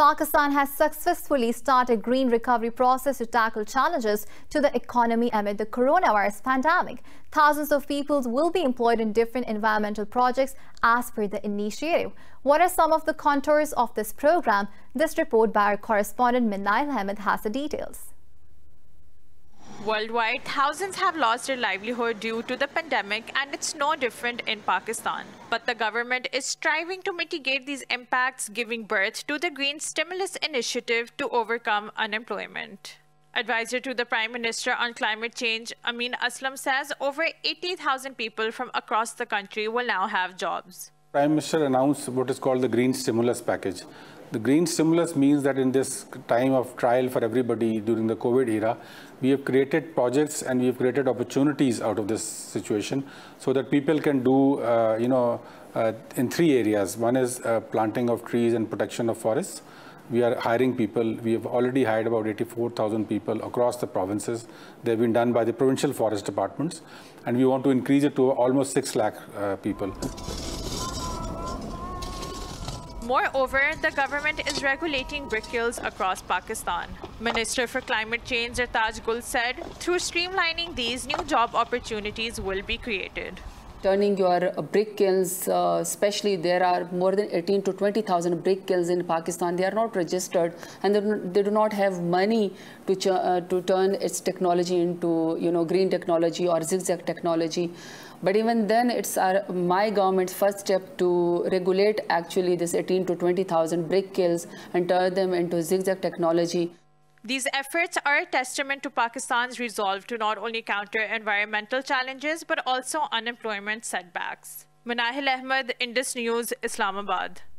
Pakistan has successfully started a green recovery process to tackle challenges to the economy amid the coronavirus pandemic. Thousands of people will be employed in different environmental projects as per the initiative. What are some of the contours of this program? This report by our correspondent Minail Ahmed has the details. Worldwide, thousands have lost their livelihood due to the pandemic, and it's no different in Pakistan. But the government is striving to mitigate these impacts, giving birth to the Green Stimulus Initiative to overcome unemployment. Advisor to the Prime Minister on climate change, Amin Aslam, says over 80,000 people from across the country will now have jobs. Prime Minister announced what is called the Green Stimulus Package. The Green Stimulus means that in this time of trial for everybody during the COVID era, we have created projects and we have created opportunities out of this situation so that people can do, in three areas. One is planting of trees and protection of forests. We are hiring people. We have already hired about 84,000 people across the provinces. They've been done by the provincial forest departments. And we want to increase it to almost 6 lakh people. Moreover, the government is regulating brick kilns across Pakistan. Minister for Climate Change Zartaj Gul said, through streamlining these, new job opportunities will be created. Turning your brick kilns, especially there are more than 18 to 20,000 brick kilns in Pakistan. They are not registered, and they do not have money to turn its technology into green technology or zigzag technology. But even then, it's my government's first step to regulate actually this 18 to 20,000 brick kilns and turn them into zigzag technology. These efforts are a testament to Pakistan's resolve to not only counter environmental challenges but also unemployment setbacks. Minail Ahmed, Indus News, Islamabad.